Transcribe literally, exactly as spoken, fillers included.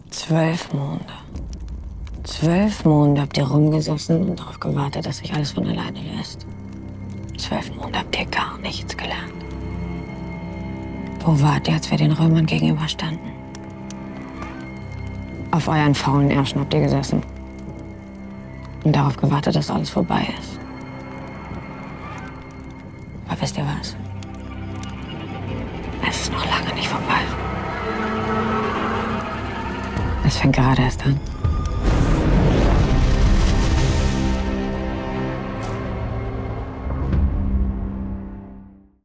Zwölf Monde. Zwölf Monde habt ihr rumgesessen und darauf gewartet, dass sich alles von alleine löst. Zwölf Monde habt ihr gar nichts gelernt. Wo wart ihr, als wir den Römern gegenüberstanden? Auf euren faulen Ärschen habt ihr gesessen. Und darauf gewartet, dass alles vorbei ist. Aber wisst ihr was? Es ist noch lange nicht vorbei. Es fängt gerade erst an.